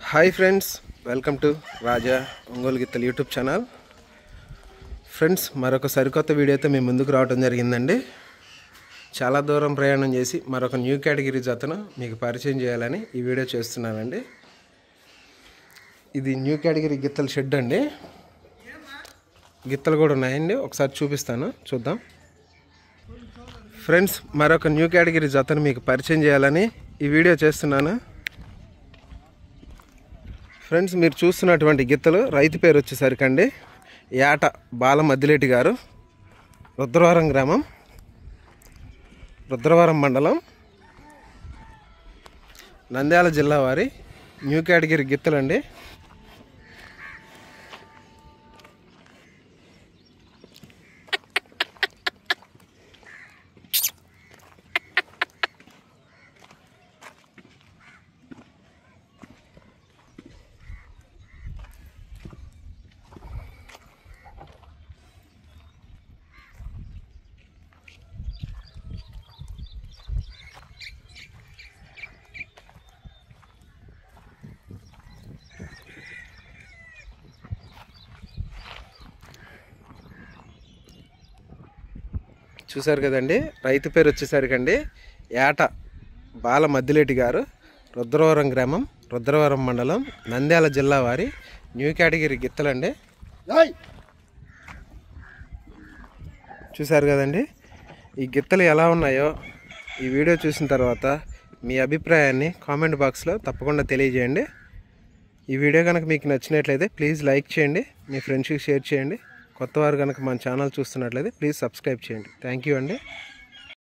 Hi friends, welcome to Raja Ongole గిత్తలు YouTube channel. Friends, మరొక సరికొత్త వీడియోతో మేము ముందుకు రావడం జరిగిందండి. చాలా దూరం ప్రయాణం చేసి మరొక న్యూ కేటగిరీ జతను మీకు పరిచయం చేయాలని ఈ వీడియో చేస్తున్నానండి. ఇది న్యూ కేటగిరీ గిత్తల షెడ్ అండి. గిత్తలు కూడా ఉన్నాయండి, ఒకసారి చూపిస్తాను, చూద్దాం. ఫ్రెండ్స్, మరొక న్యూ కేటగిరీ జతను మీకు పరిచయం చేయాలని ఈ వీడియో చేస్తున్నాను. ఫ్రెండ్స్, మీరు చూస్తున్నటువంటి గిత్తలు రైతు పేరు వచ్చేసరికి అండి యాట బాల మద్దిలేటి గారు, రుద్రవరం గ్రామం, రుద్రవరం మండలం, నంద్యాల జిల్లా వారి న్యూ కేటగిరీ గిత్తలండి. చూసారు కదండి, రైతు పేరు వచ్చేసరికి అండి యాట బాల మద్దిలేటి గారు, రుద్రవరం గ్రామం, రుద్రవరం మండలం, నంద్యాల జిల్లా వారి న్యూ కేటగిరీ గిత్తలండి. చూసారు కదండి, ఈ గిత్తలు ఎలా ఉన్నాయో ఈ వీడియో చూసిన తర్వాత మీ అభిప్రాయాన్ని కామెంట్ బాక్స్లో తప్పకుండా తెలియజేయండి. ఈ వీడియో కనుక మీకు నచ్చినట్లయితే ప్లీజ్ లైక్ చేయండి, మీ ఫ్రెండ్స్కి షేర్ చేయండి. కొత్తవారు కనుక మన ఛానల్ చూస్తున్నట్లయితే ప్లీజ్ సబ్స్క్రైబ్ చేయండి. థ్యాంక్ యూ అండి.